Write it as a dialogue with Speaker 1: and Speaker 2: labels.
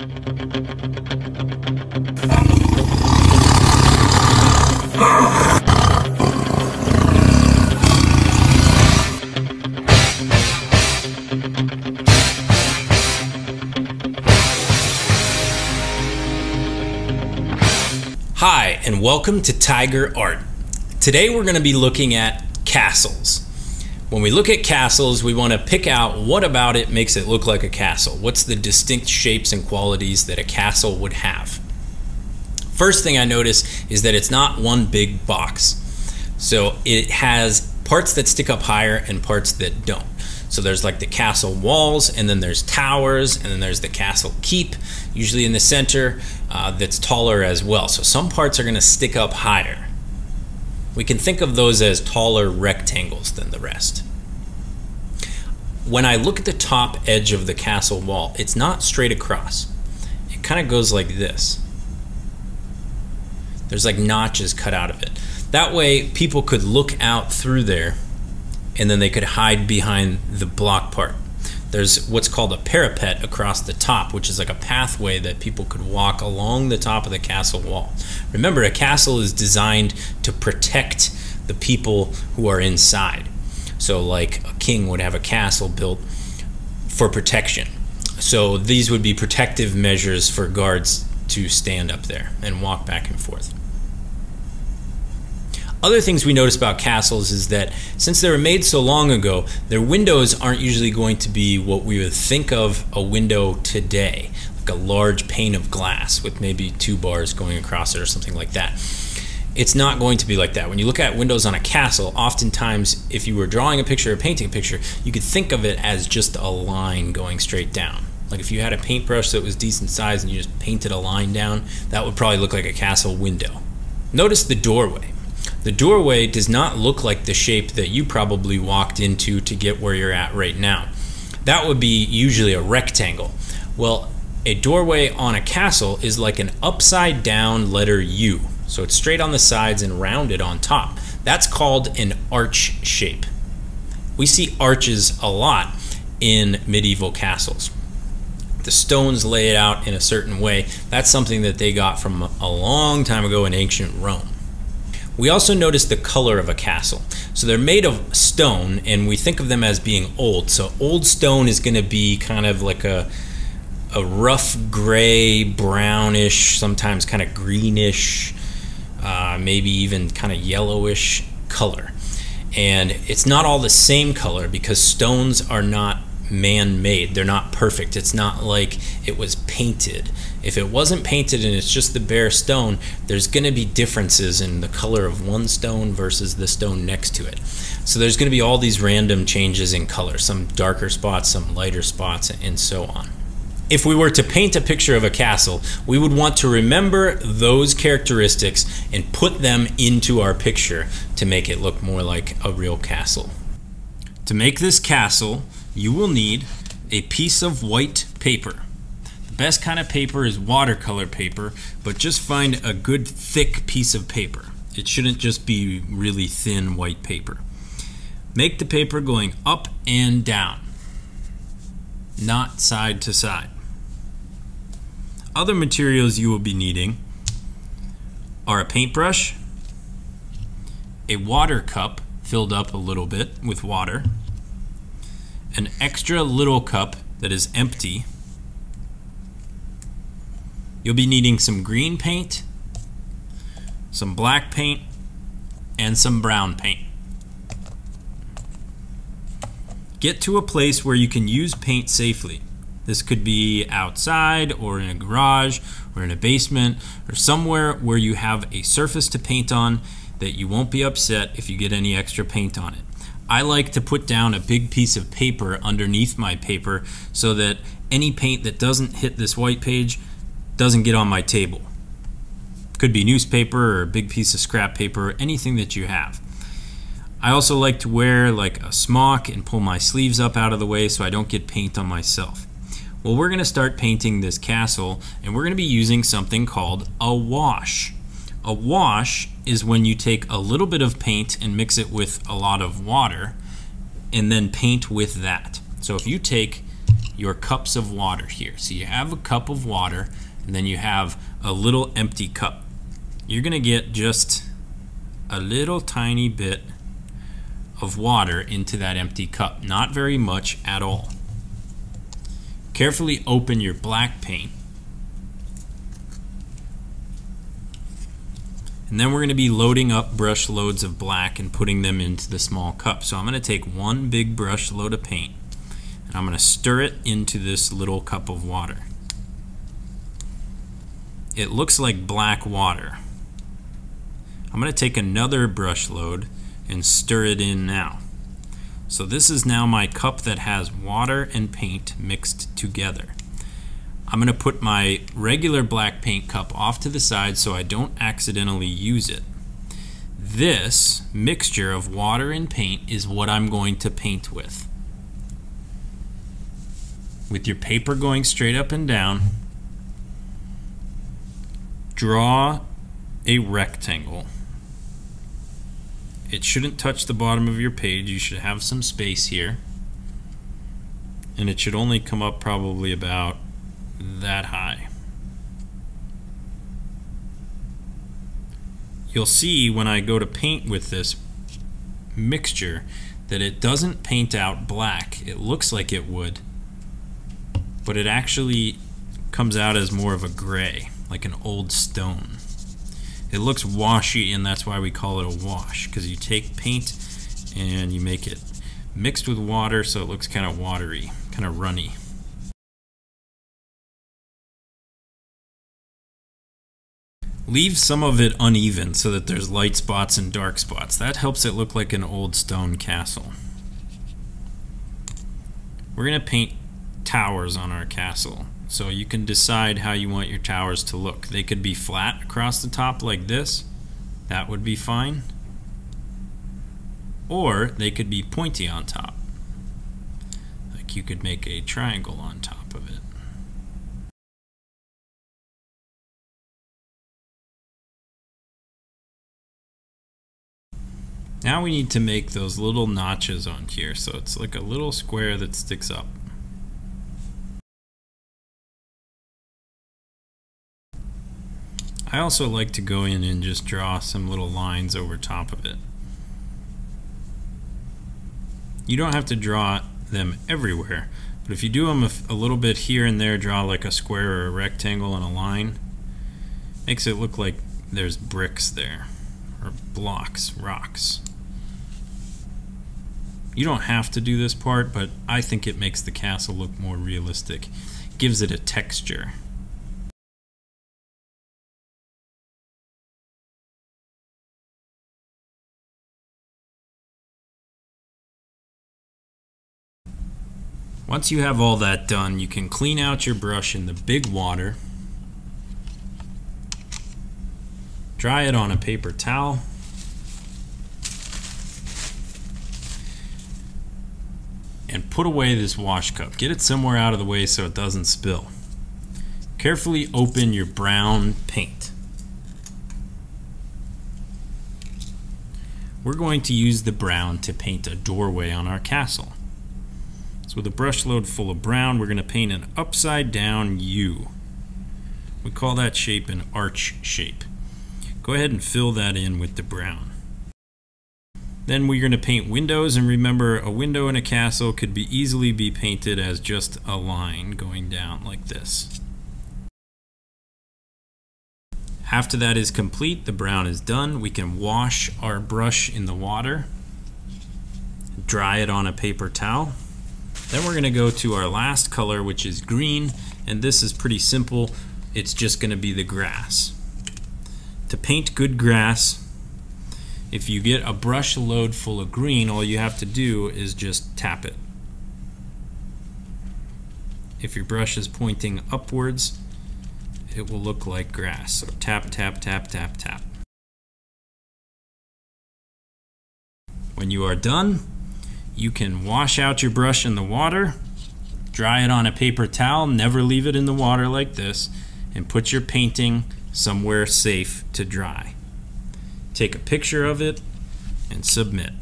Speaker 1: Hi, and welcome to Tiger Art. Today we're going to be looking at castles. When we look at castles, we want to pick out what about it makes it look like a castle. What's the distinct shapes and qualities that a castle would have? First thing I notice is that it's not one big box. So it has parts that stick up higher and parts that don't. So there's like the castle walls, and then there's towers, and then there's the castle keep, usually in the center, that's taller as well. So some parts are going to stick up higher. We can think of those as taller rectangles than the rest. When I look at the top edge of the castle wall, it's not straight across. It kind of goes like this. There's like notches cut out of it. That way people could look out through there and then they could hide behind the block part. There's what's called a parapet across the top, which is like a pathway that people could walk along the top of the castle wall. Remember, a castle is designed to protect the people who are inside. So like a king would have a castle built for protection. So these would be protective measures for guards to stand up there and walk back and forth. Other things we notice about castles is that since they were made so long ago, their windows aren't usually going to be what we would think of a window today, like a large pane of glass with maybe 2 bars going across it or something like that. It's not going to be like that. When you look at windows on a castle, oftentimes if you were drawing a picture or painting a picture, you could think of it as just a line going straight down. Like if you had a paintbrush that was decent size and you just painted a line down, that would probably look like a castle window. Notice the doorway. The doorway does not look like the shape that you probably walked into to get where you're at right now. That would be usually a rectangle. Well, a doorway on a castle is like an upside down letter U. So it's straight on the sides and rounded on top. That's called an arch shape. We see arches a lot in medieval castles. The stones lay it out in a certain way. That's something that they got from a long time ago in ancient Rome. We also notice the color of a castle. So they're made of stone, and we think of them as being old. So old stone is going to be kind of like a rough gray, brownish, sometimes kind of greenish, maybe even kind of yellowish color. And it's not all the same color because stones are not man-made. They're not perfect. It's not like it was painted. If it wasn't painted and it's just the bare stone, there's going to be differences in the color of one stone versus the stone next to it. So there's going to be all these random changes in color, some darker spots, some lighter spots, and so on. If we were to paint a picture of a castle, we would want to remember those characteristics and put them into our picture to make it look more like a real castle. To make this castle, you will need a piece of white paper. The best kind of paper is watercolor paper, but just find a good thick piece of paper. It shouldn't just be really thin white paper. Make the paper going up and down, not side to side. Other materials you will be needing are a paintbrush, a water cup filled up a little bit with water, an extra little cup that is empty. You'll be needing some green paint, some black paint, and some brown paint. Get to a place where you can use paint safely. This could be outside or in a garage or in a basement or somewhere where you have a surface to paint on that you won't be upset if you get any extra paint on it. I like to put down a big piece of paper underneath my paper so that any paint that doesn't hit this white page doesn't get on my table. Could be newspaper or a big piece of scrap paper, anything that you have. I also like to wear like a smock and pull my sleeves up out of the way so I don't get paint on myself. Well, we're going to start painting this castle, and we're going to be using something called a wash. A wash is when you take a little bit of paint and mix it with a lot of water and then paint with that. So if you take your cups of water here. So you have a cup of water and then you have a little empty cup. You're going to get just a little tiny bit of water into that empty cup, not very much at all. Carefully open your black paint. And then we're going to be loading up brush loads of black and putting them into the small cup. So I'm going to take one big brush load of paint and I'm going to stir it into this little cup of water. It looks like black water. I'm going to take another brush load and stir it in now. So this is now my cup that has water and paint mixed together. I'm going to put my regular black paint cup off to the side so I don't accidentally use it. This mixture of water and paint is what I'm going to paint with. With your paper going straight up and down, draw a rectangle. It shouldn't touch the bottom of your page. You should have some space here. And it should only come up probably about that high. You'll see when I go to paint with this mixture that it doesn't paint out black. It looks like it would, but it actually comes out as more of a gray, like an old stone. It looks washy, and that's why we call it a wash, because you take paint and you make it mixed with water so it looks kind of watery, kind of runny. Leave some of it uneven so that there's light spots and dark spots. That helps it look like an old stone castle. We're going to paint towers on our castle. So you can decide how you want your towers to look. They could be flat across the top like this. That would be fine. Or they could be pointy on top. Like you could make a triangle on top of it. Now we need to make those little notches on here, so it's like a little square that sticks up. I also like to go in and just draw some little lines over top of it. You don't have to draw them everywhere, but if you do them a little bit here and there, draw like a square or a rectangle and a line, makes it look like there's bricks there, or blocks, rocks. You don't have to do this part, but I think it makes the castle look more realistic. Gives it a texture. Once you have all that done, you can clean out your brush in the big water, dry it on a paper towel, and put away this wash cup. Get it somewhere out of the way so it doesn't spill. Carefully open your brown paint. We're going to use the brown to paint a doorway on our castle. So with a brush load full of brown, we're going to paint an upside down U. We call that shape an arch shape. Go ahead and fill that in with the brown. Then we're going to paint windows, and remember, a window in a castle could easily be painted as just a line going down like this. After that is complete, the brown is done. We can wash our brush in the water, dry it on a paper towel. Then we're going to go to our last color, which is green, and this is pretty simple. It's just going to be the grass. To paint good grass, if you get a brush load full of green, all you have to do is just tap it. If your brush is pointing upwards, it will look like grass. So tap, tap, tap, tap, tap. When you are done, you can wash out your brush in the water, dry it on a paper towel, never leave it in the water like this, and put your painting somewhere safe to dry. Take a picture of it and submit.